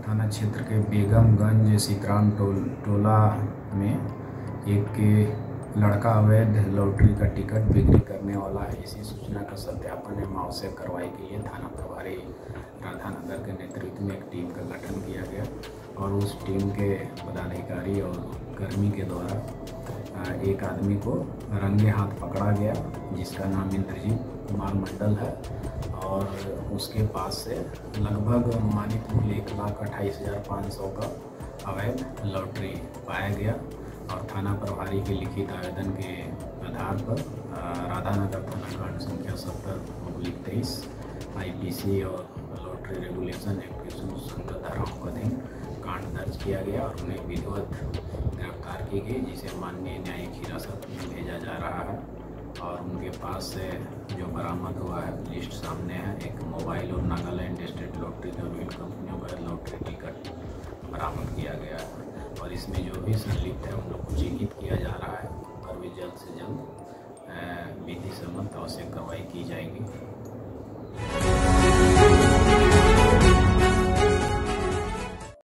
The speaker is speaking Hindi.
थाना क्षेत्र के बेगमगंज सीतराम टोला में एक लड़का अवैध लॉटरी का टिकट बिक्री करने वाला है। इसी सूचना का सत्यापन एवं आवश्यक कार्रवाई के लिए थाना प्रभारी राधानगर के नेतृत्व में एक टीम का गठन किया गया और उस टीम के पदाधिकारी और कर्मी के द्वारा एक आदमी को रंगे हाथ पकड़ा गया, जिसका नाम इंद्रजीत कुमार मंडल है और उसके पास से लगभग अनुमानित मूल्य 1,28,500 का अवैध लॉटरी पाया गया और थाना प्रभारी के लिखित आवेदन के आधार पर राधानगर थाना कांड संख्या 70/23 IPC और लॉटरी रेगुलेशन एक्ट की संगत धाराओं का अधीन कांड दर्ज किया गया और उन्हें विधिवत गिरफ्तार की गई, जिसे माननीय न्यायिक हिरासत में भेजा जा रहा है। और उनके पास से जो बरामद हुआ है लिस्ट सामने है। एक मोबाइल और नागालैंड स्टेट लॉटरी और विभिन्न कंपनियों का लॉटरी टिकट बरामद किया गया है और इसमें जो भी संलिप्त है उन लोग को चिन्हित किया जा रहा है और भी जल्द से जल्द विधि सम्मत आवश्यक कार्रवाई की जाएगी।